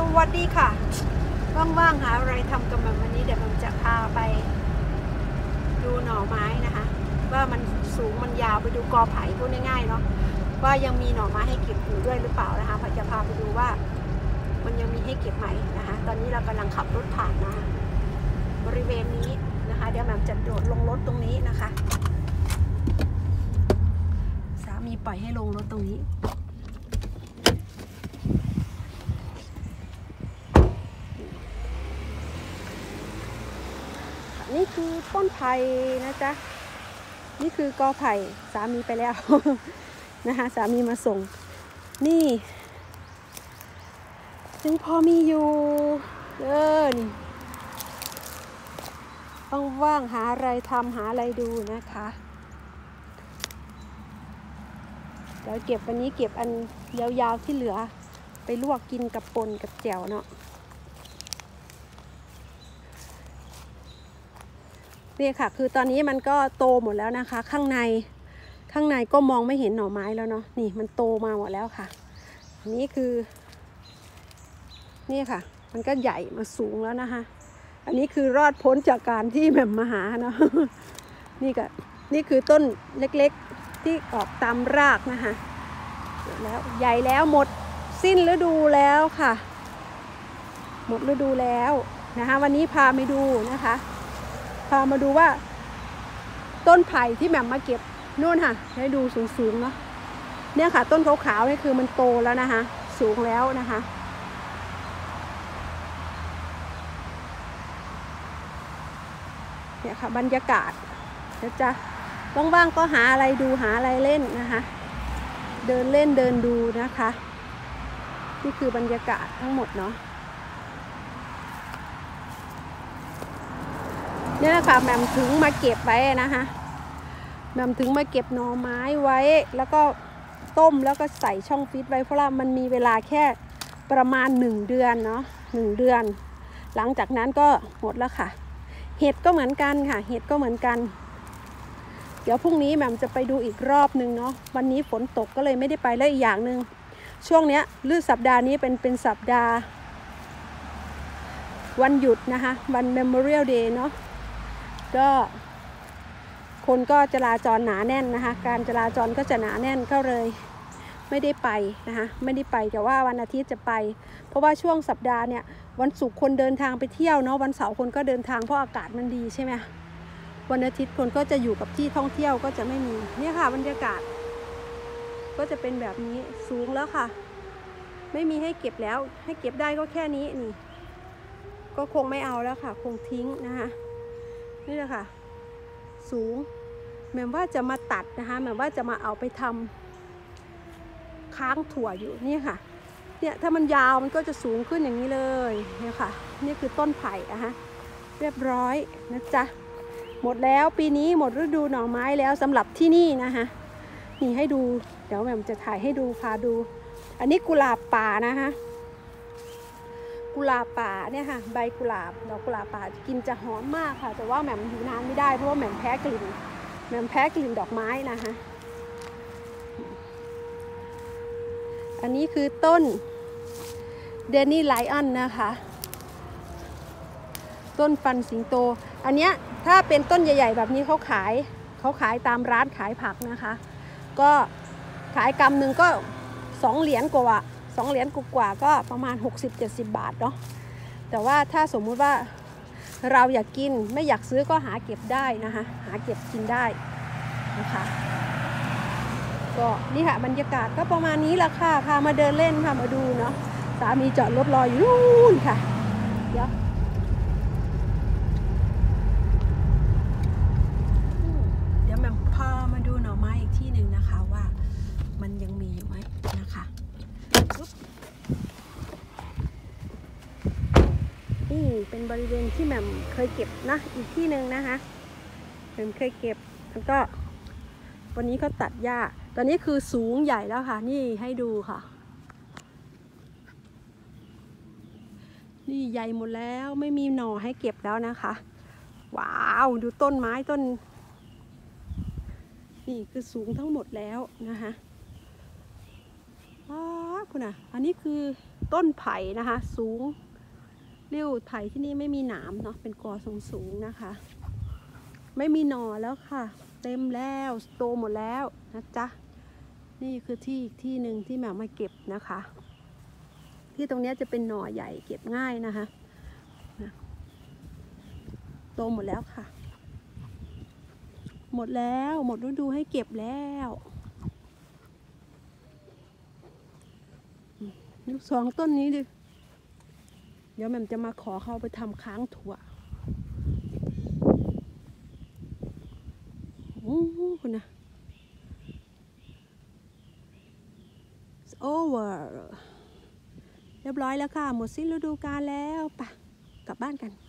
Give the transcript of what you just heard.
วัสดีค่ะว่างๆหาอะไรทำกันแบบวันนี้เดี๋ยวผมจะพาไปดูหน่อไม้นะคะว่ามันสูงมันยาวไปดูกอไผ่พูดง่ายๆเนาะว่ายังมีหน่อไม้ให้เก็บอยู่ด้วยหรือเปล่านะคะจะพาไปดูว่ามันยังมีให้เก็บไหมนะคะตอนนี้เรากำลังขับรถผ่านมาบริเวณนี้นะคะเดี๋ยวแหม่มจะโดดลงรถตรงนี้นะคะสามีปล่อยให้ลงรถตรงนี้นี่คือต้นไผ่นะจ๊ะนี่คือกอไผ่สามีไปแล้ว นะคะสามีมาส่งนี่ยังพอมีอยู่นี่ว่างๆหาอะไรทำหาอะไรดูนะคะเดี๋ยวเก็บวันนี้เก็บอันยาวๆที่เหลือไปลวกกินกับป่นกับแจ่วเนาะนี่ค่ะคือตอนนี้มันก็โตหมดแล้วนะคะข้างในก็มองไม่เห็นหน่อไม้แล้วเนาะนี่มันโตมาหมดแล้วค่ะอันนี้คือนี่ค่ะมันก็ใหญ่มาสูงแล้วนะคะอันนี้คือรอดพ้นจากการที่แบบมาหาเนาะ นี่คือต้นเล็กๆที่ออกตามรากนะคะแล้วใหญ่แล้วหมดสิ้นฤดูแล้วค่ะหมดฤดูแล้วนะคะวันนี้พาไปดูนะคะพามาดูว่าต้นไผ่ที่แหม่มมาเก็บนู่นค่ะให้ดูสูงๆเนาะเนี่ยค่ะต้นขาวๆนี่คือมันโตแล้วนะคะสูงแล้วนะคะเนี่ยค่ะบรรยากาศนะจ๊ะว่างๆก็หาอะไรดูหาอะไรเล่นนะคะเดินเล่นเดินดูนะคะนี่คือบรรยากาศทั้งหมดเนาะเนี่ยค่ะแหม่มถึงมาเก็บไว้นะคะแหม่มถึงมาเก็บหน่อไม้ไว้แล้วก็ต้มแล้วก็ใส่ช่องฟิตไว้เพราะว่ามันมีเวลาแค่ประมาณ1 เดือนเนาะ1 เดือนหลังจากนั้นก็หมดแล้วค่ะเห็ดก็เหมือนกันค่ะเห็ดก็เหมือนกันเดี๋ยวพรุ่งนี้แหม่มจะไปดูอีกรอบนึงเนาะวันนี้ฝนตกก็เลยไม่ได้ไปแล้วอีกอย่างหนึ่งช่วงเนี้ยสัปดาห์นี้เป็นสัปดาห์วันหยุดนะคะวัน Memorial Day เนาะก็คนก็จราจรหนาแน่นนะคะการจราจรก็จะหนาแน่นก็เลยไม่ได้ไปนะคะไม่ได้ไปแต่ว่าวันอาทิตย์จะไปเพราะว่าช่วงสัปดาห์เนี่ยวันศุกร์คนเดินทางไปเที่ยวเนาะวันเสาร์คนก็เดินทางเพราะอากาศมันดีใช่ไหมวันอาทิตย์คนก็จะอยู่กับที่ท่องเที่ยวก็จะไม่มีเนี่ยค่ะบรรยากาศก็จะเป็นแบบนี้สูงแล้วค่ะไม่มีให้เก็บแล้วให้เก็บได้ก็แค่นี้นี่ก็คงไม่เอาแล้วค่ะคงทิ้งนะคะนี่แหละค่ะสูงแม้ว่าจะมาตัดนะคะแม้ว่าจะมาเอาไปทำค้างถั่วอยู่นี่ค่ะเนี่ยถ้ามันยาวมันก็จะสูงขึ้นอย่างนี้เลยเนี่ยค่ะนี่คือต้นไผ่นะคะเรียบร้อยนะจ๊ะหมดแล้วปีนี้หมดฤดูหน่อไม้แล้วสำหรับที่นี่นะคะนี่ให้ดูเดี๋ยวแม่จะถ่ายให้ดูพาดูอันนี้กุหลาบป่านะคะกุหลาบป่าเนี่ยค่ะใบกุหลาบดอกกุหลาบป่ากินจะหอมมากค่ะแต่ว่าแหม่มอยู่นานไม่ได้เพราะว่าแหม่มแพ้กลิ่นดอกไม้นะคะอันนี้คือต้นเดนนี่ไลออนนะคะต้นฟันสิงโตอันเนี้ยถ้าเป็นต้นใหญ่ๆแบบนี้เขาขายตามร้านขายผักนะคะก็ขายกำหนึ่งก็2 เหรียญกว่า2 เหรียญกว่าก็ประมาณ60-70 บาทเนาะแต่ว่าถ้าสมมุติว่าเราอยากกินไม่อยากซื้อก็หาเก็บได้นะคะหาเก็บกินได้นะคะก็นี่ค่ะบรรยากาศก็ประมาณนี้แหละค่ะพามาเดินเล่นพามาดูเนาะสามีจอดรถรออยู่นู่นค่ะเดี๋ยวแม่พามาดูหน่อไม้อีกที่หนึ่งนะคะว่ามันยังมีอยู่ไหมนะคะนี่เป็นบริเวณที่แหม่มเคยเก็บนะอีกที่หนึ่งนะคะแหม่มเคยเก็บแล้วก็วันนี้ก็ตัดหญ้าตอนนี้คือสูงใหญ่แล้วค่ะนี่ให้ดูค่ะนี่ใหญ่หมดแล้วไม่มีหน่อให้เก็บแล้วนะคะว้าวดูต้นไม้ต้นนี่คือสูงทั้งหมดแล้วนะคะว้าวคุณอ่ะอันนี้คือต้นไผ่นะคะสูงเรียวไผ่ที่นี่ไม่มีหนามเนาะเป็นกอสูงนะคะไม่มีหน่อแล้วค่ะเต็มแล้วโตหมดแล้วนะจ๊ะนี่คือที่อีกที่หนึ่งที่แมวมาเก็บนะคะที่ตรงนี้จะเป็นหน่อใหญ่เก็บง่ายนะคะโตหมดแล้วค่ะหมดแล้วหมดฤดูให้เก็บแล้วลูก2 ต้นนี้ดิเดี๋ยวแม่จะมาขอเขาไปทำค้างถั่วโอ้โหคุณนะ It's over เรียบร้อยแล้วค่ะหมดสิ้นฤดูกาลแล้วไปกลับบ้านกัน